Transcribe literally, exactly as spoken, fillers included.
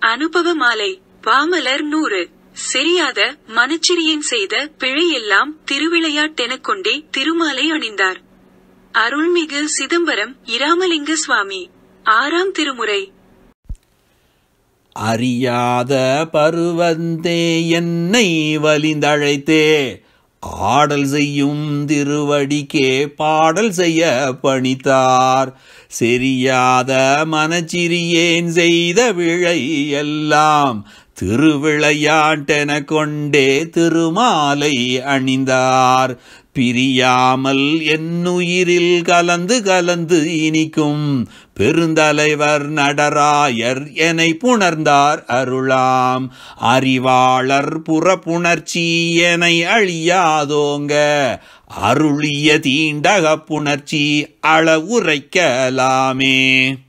அனுபவ மாலை. பாமலர் நூறு. செரியாத மனச்சிறியேன் செய்த பிழையெல்லாம் திருவிளையாட்டெனக் கொண்டே திருமாலை அணிந்தார். அருள்மிகு சிதம்பரம் இராமலிங்க சுவாமி. ஆறாம் திருமுறை. அறியாத பருவந்தே என்னை வலிந்தழைத்தே ஆடல் செய்யும் திருவடிக்கே பாடல் செய்ய பணித்தார். செரியாத மனச்சிறியேன் செய்த விழை எல்லாம் திருவிளையாட்டெனக் கொண்டே திருமாலை அணிந்தார். பிரியாமல் என்னுயிரில் கலந்து கலந்து இனிக்கும் பெருந்தலைவர் நடராயர் எனை புணர்ந்தார் அருளாம். அறிவாளர் புறப்புணர்ச்சி எனை அழியாதோங்க அருளிய தீண்டக புணர்ச்சி அளவுரைக்கலாமே.